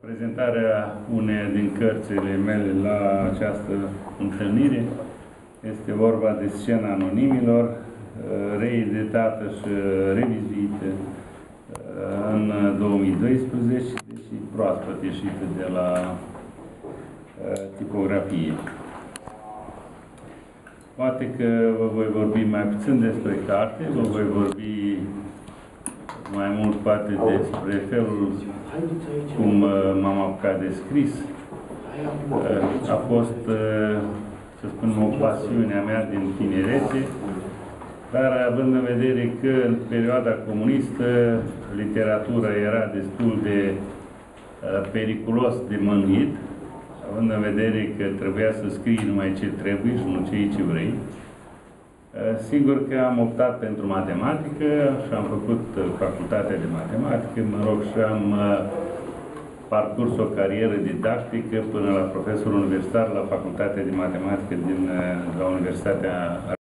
Prezentarea uneia din cărțile mele la această întâlnire este vorba de Scena Anonimilor, reeditată și revizuită în 2012, deși proaspăt ieșită de la tipografie. Poate că vă voi vorbi mai puțin despre carte, vă voi vorbi mai mult poate despre felul cum m-am apucat de scris. A fost, să spun, o pasiune a mea din tinerețe, dar având în vedere că în perioada comunistă literatura era destul de periculos de mânuit, având în vedere că trebuia să scrii numai ce trebuie și nu ce vrei, sigur că am optat pentru matematică și am făcut facultatea de matematică, și am parcurs o carieră didactică până la profesor universitar la facultatea de matematică din la Universitatea